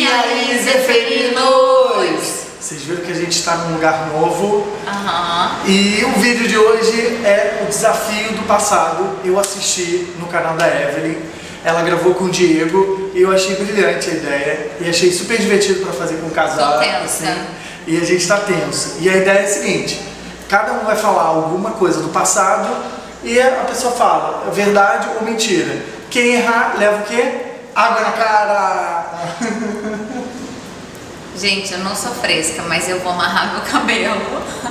aí, Zeferinos! Vocês viram que a gente está num lugar novo. E o vídeo de hoje é o desafio do passado. Eu assisti no canal da Evelyn. Ela gravou com o Diego e eu achei brilhante a ideia. E achei super divertido para fazer com o casal. Tô tensa. Assim, e a gente está tenso. E a ideia é a seguinte: cada um vai falar alguma coisa do passado e a pessoa fala verdade ou mentira. Quem errar leva o quê? Água na cara! Gente, eu não sou fresca, mas eu vou amarrar meu cabelo.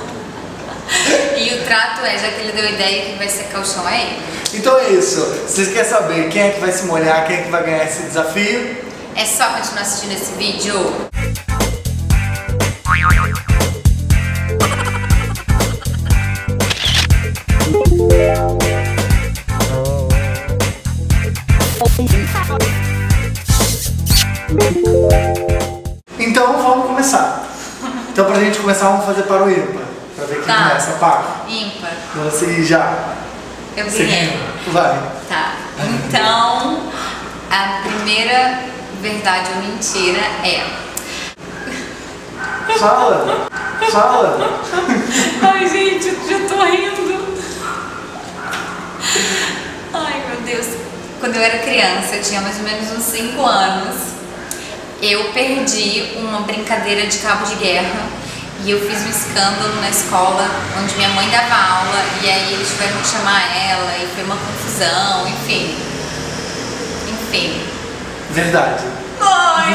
E o trato é, já que ele deu a ideia que vai secar o chão, é ele. Então é isso. Vocês querem saber quem é que vai se molhar, quem é que vai ganhar esse desafio? É só continuar assistindo esse vídeo. Então vamos começar. Então pra gente começar vamos fazer para o ímpar. Pra ver quem começa, par. Ímpar. Você já. Eu ganhei. Vai. Tá. Então, a primeira verdade ou mentira é... Fala. Fala. Ai, gente, eu já tô rindo. Ai, meu Deus. Quando eu era criança, eu tinha mais ou menos uns 5 anos, eu perdi uma brincadeira de cabo de guerra e eu fiz um escândalo na escola onde minha mãe dava aula e aí eles tiveram que chamar ela e foi uma confusão, enfim. Verdade. Ai!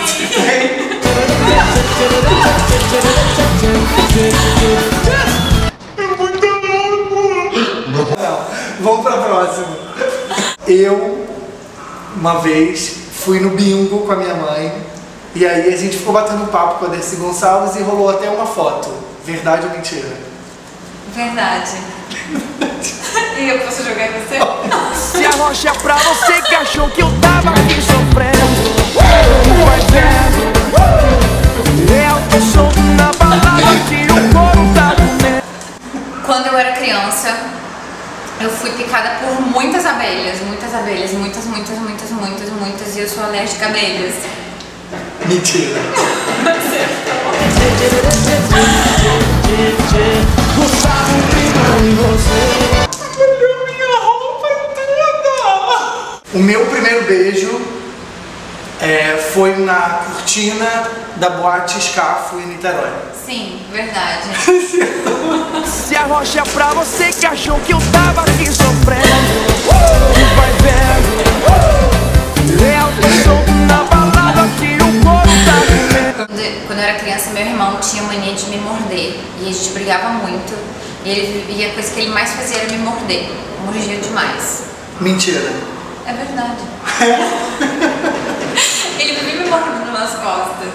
Não, vamos pra próxima. Eu, uma vez, fui no bingo com a minha mãe e aí a gente ficou batendo papo com a Dercy Gonçalves e rolou até uma foto. Verdade ou mentira? Verdade. E eu posso jogar em você? Se arrocha pra você que achou que eu tava aqui sofrendo. Vai vendo. Eu tô solto na balada que o couro tá comendo. Quando eu era criança, eu fui picada por muitas abelhas. Muitas, e eu sou alérgica a abelhas. Mentira. O meu primeiro beijo foi na cortina da boate Escafo em Niterói. Sim, verdade. Se arrocha pra você que achou que eu tava aqui sofrendo. Vai vendo. Eu tô solto na balada que o couro tá comendo. Quando eu era criança, meu irmão tinha mania de me morder. E a gente brigava muito. E a coisa que ele mais fazia era me morder. Mordia demais. Mentira. É verdade. Ele vivia me mordendo nas costas.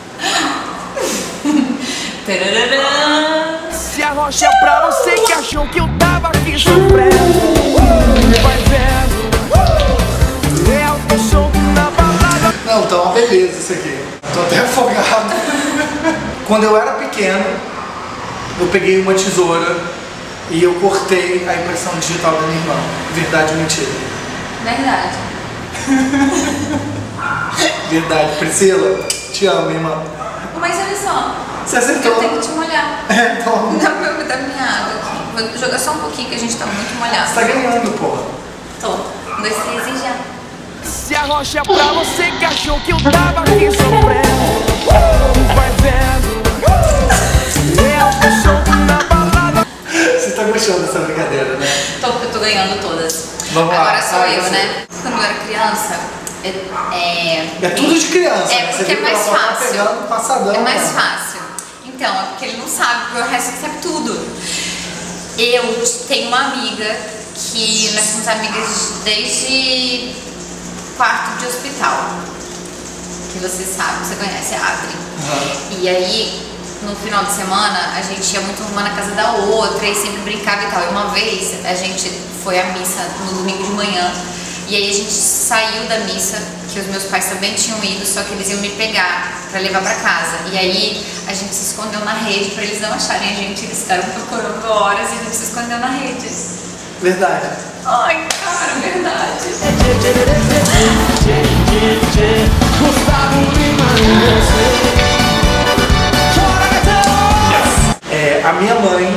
Tararara. Se arrocha pra você que achou que eu tava aqui sofrendo. Vai vendo. Eu tô solto na balada. Não, tá uma beleza isso aqui. Tô até afogado. Quando eu era pequeno, eu peguei uma tesoura e eu cortei a impressão digital da minha irmã. Verdade ou mentira? Verdade. Verdade. Priscila, te amo, minha irmã. Mas olha só. Você acertou. Eu tenho que te molhar. Então. Dá minha água aqui. Vou jogar só um pouquinho que a gente tá muito molhado. Você tá ganhando, porra. Tô. 1, 2, 3 e já. Se arrocha pra você que achou que eu tava aqui sofrendo. Vai vendo. Eu tô solto na balada. Você tá gostando dessa brincadeira, né? Eu tô ganhando todas. Vamos lá. Agora sou eu, né? Quando eu era criança, É tudo de criança, É né? porque Você é viu mais que ela tá fácil. pegando passadão, É mais né? fácil. Então, é porque ele não sabe, porque o resto sabe tudo. Eu tenho uma amiga que nós somos amigas desde quarto de hospital. Que você sabe, você conhece a Adri. E aí, no final de semana, a gente ia muito uma na casa da outra e sempre brincava e tal. E uma vez, a gente foi à missa no domingo de manhã. E aí a gente saiu da missa, que os meus pais também tinham ido, só que eles iam me pegar pra levar pra casa. E aí a gente se escondeu na rede pra eles não acharem a gente. Eles ficaram procurando horas e a gente se escondeu na rede. Verdade. Ai, cara, verdade. A minha mãe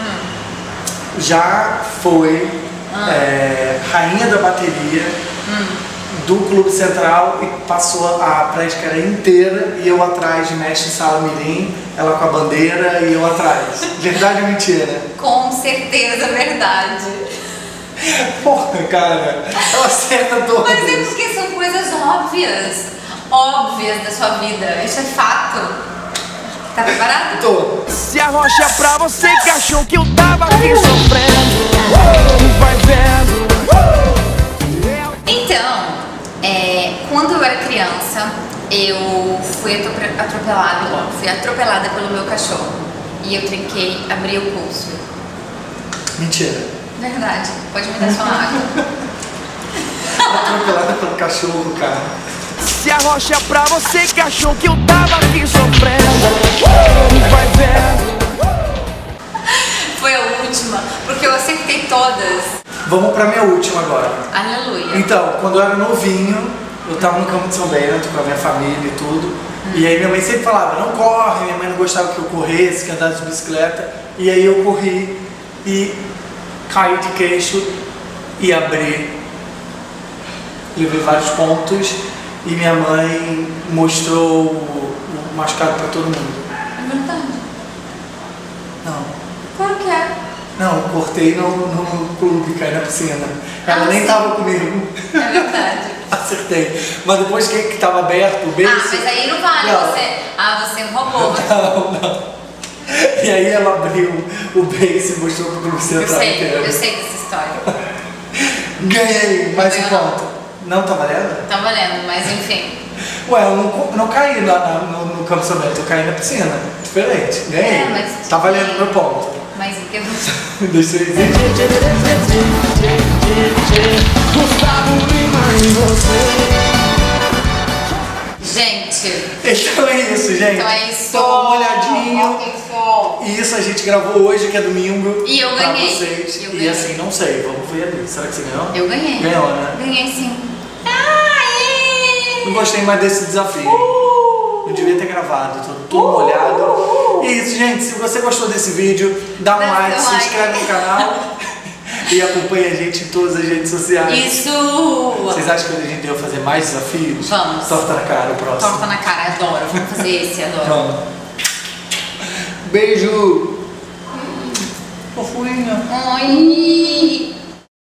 já foi rainha da bateria do Clube Central e passou a prática inteira e eu atrás de mestre Sala Mirim, ela com a bandeira e eu atrás. Verdade ou mentira? Com certeza, verdade. Porra, cara, ela acerta todas. Mas é porque são coisas óbvias da sua vida. Isso é fato. Tá preparado? Tô. Se arrocha pra você que achou que eu tava aqui sofrendo. Vai vendo. Então, quando eu era criança, eu fui atropelada pelo meu cachorro. E eu abri o pulso. Mentira. Verdade. Pode me dar sua água. Atropelada pelo cachorro, cara. Se arrocha pra você que achou que eu tava aqui sofrendo. Vai vendo. Foi a última, porque eu acertei todas. Vamos pra minha última agora. Aleluia. Então, quando eu era novinho, eu tava no Campo de São Bento com a minha família e tudo. E aí minha mãe sempre falava, não corre, minha mãe não gostava que eu corresse, que andasse de bicicleta. E aí eu corri e caí de queixo e abri. Levei vários pontos e minha mãe mostrou o machucado pra todo mundo. É verdade. Não. Claro que é. Não, cortei no clube, caí na piscina. Ela nem sim. tava comigo. É verdade. Acertei. Mas depois que tava aberto o beijo. Mas aí não vale Não. você roubou. Não. E aí ela abriu o beijo e mostrou pro clube central inteiro. Eu sei dessa história. Ganhei mais um Ganhou, ponto. Não tá valendo? Tá valendo, mas enfim. Ué, eu não caí lá no Campo São Bento, eu caí na piscina. Diferente. Ganhei. Mas tá valendo meu ponto. Mas o que Deixa eu dizer. Gente. Então é isso, gente. Então é isso. Toma uma olhadinha. E isso a gente gravou hoje, que é domingo. E eu pra ganhei. vocês. Eu e ganhei. assim, não sei, vamos ver ali. Será que você ganhou? Eu ganhei. Ganhou, né? Ganhei sim. Não gostei mais desse desafio. Eu devia ter gravado, tô todo molhado. E é isso, gente. Se você gostou desse vídeo, dá um like, se inscreve no canal e acompanha a gente em todas as redes sociais. Isso! Vocês acham que a gente deve fazer mais desafios? Vamos. Torta na cara, o próximo. Torta na cara, adoro. Vamos fazer esse, adoro. Vamos. Beijo! Fofurinha. Oi!